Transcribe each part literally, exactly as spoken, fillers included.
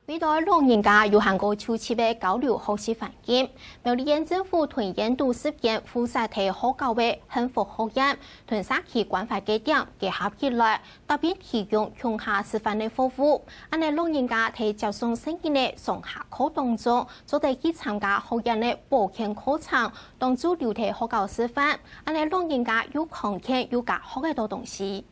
为了老人家有限個初期的交流學習環境，苗栗縣政府推薦都實驗副實體學校的幸福學院，同社區關懷嘅點結合起來，特別提供鄉下示範的服務。安尼老人家喺接送聖經的上下課當中，就得去參加學院的保健課程，當做留喺學校示範。安尼老人家有看見有教學嘅多東西。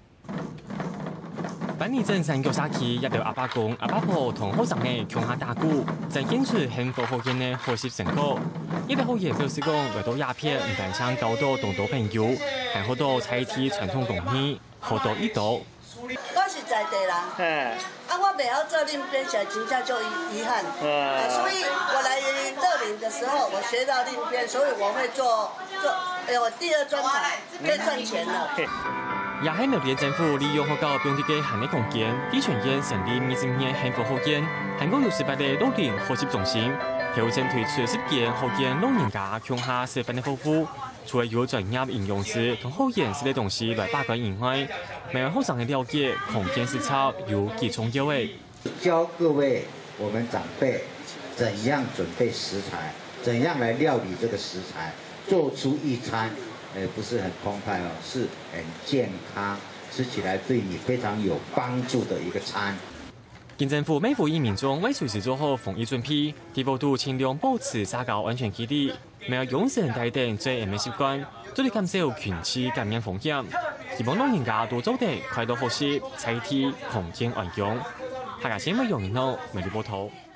板尼鎮三角社區一條阿伯公、阿伯婆同學生嘅鄉下打鼓，就顯出幸福學院嘅學習成果。一條學院表示講，為到鴉片唔但將教導當到朋友，還好多採體傳統工藝，好多一道。 我是在地人，啊，我未曉做另邊，實真正就遺憾。啊，所以我來樂齡的時候，我學到另邊，所以我會做做，誒，我第二專長可以賺錢了。 也喺苗栗政府利用學校本地嘅閒嘅空間，喺全縣成立二十年幸福學院，含共有十八個老年學習中心，調整推出十件學院老人家鄉下示範嘅服務。除了有專業應用師同學員識嘅東西來把關以外，每位學生嘅了解空間實操有幾重要嘅。 教各位我們長輩怎樣準備食材，怎樣來料理這個食材，做出一餐。 誒，不是很澎湃哦，是很健康，吃起來對你非常有幫助的一個餐。 縣政府每呼籲民眾為隨時做好防疫準備，地方都盡量保持社交安全距離，沒有養成帶定最嚴嘅習慣，都嚟減少群聚感染風險。希望老人家多做啲快樂學習，採體空間安用。下個節目由你腦美麗報道。